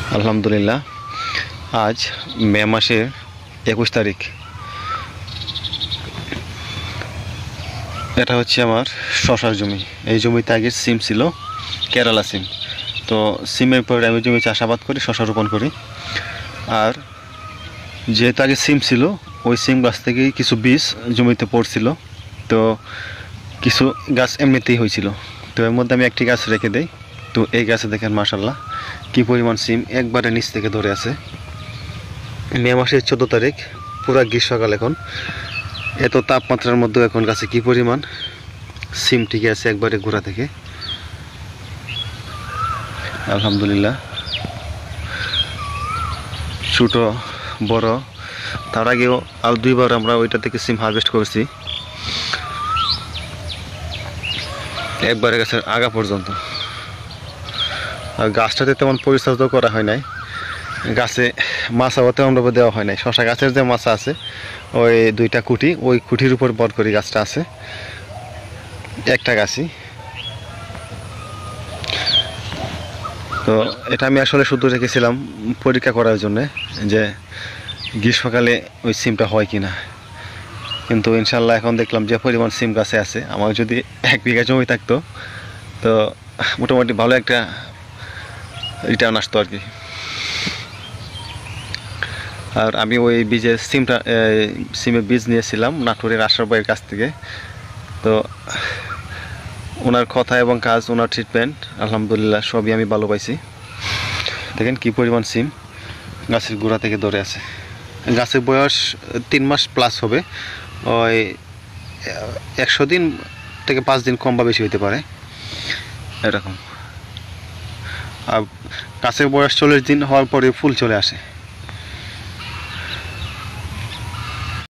আলহামদুলিল্লাহ আজ মে মাসের 21 তারিখ। এটা হচ্ছে আমার শশার জমি। এই জমিতে আগে সিম ছিল, কেরালা সিম। তো সিমের পরে আমি জমি চাষাবাদ করি, শশা রোপণ করি। আর যেহেতু আগে সিম ছিল, ওই সিম গাছ থেকেই কিছু বীজ জমিতে পড়ছিল। তো কিছু গাছ এমনিতেই হয়েছিল, তো এর মধ্যে আমি একটি গাছ রেখে দেই। তো এই গাছে দেখেন মাশাআল্লাহ কি পরিমাণ সিম একবারে নিচ থেকে ধরে আছে। মে মাসের 14 তারিখ, পুরা গ্রীষ্মকাল। এখন এত তাপমাত্রার মধ্যে এখন গাছে কি পরিমাণ সিম টিকে আছে একবারে গোড়া থেকে। আলহামদুলিল্লাহ, ছোট বড়। তার আগেও আর 2বার আমরা ওইটা থেকে সিম হারভেস্ট করেছি, একবারে গাছের আগা পর্যন্ত। আর গাছটাতে তেমন পরিচর্যা করা হয় নাই, গাছে মাছাও তেমনভাবে দেওয়া হয় নাই। শশা গাছের যে মাছা আছে, ওই 2টা খুঁটি, ওই খুঁটির উপর বর করে গাছটা আছে, একটা গাছই। তো এটা আমি আসলে শুধু রেখেছিলাম পরীক্ষা করার জন্যে, যে গ্রীষ্মকালে ওই সিমটা হয় কিনা। কিন্তু ইনশাল্লাহ এখন দেখলাম যে পরিমাণ সিম গাছে আছে। আমার যদি 1 বিঘা জমি থাকতো, তো মোটামুটি ভালো একটা রিটার্ন আসতো আর কি। আর আমি ওই বীজের সিমের বীজ নিয়েছিলাম নাটোরের আশরাফ ভাইয়ের কাছ থেকে। তো ওনার কথা এবং কাজ, ওনার ট্রিটমেন্ট, আলহামদুলিল্লাহ সবই আমি ভালো পাইছি। দেখেন কি পরিমাণ সিম গাছের গোড়া থেকে ধরে আছে। গাছের বয়স 3 মাস প্লাস হবে, ওই 100 দিন থেকে 5 দিন কম বা বেশি হতে পারে এরকম। আর গাছের বয়স 40 দিন হওয়ার পরে ফুল চলে আসে।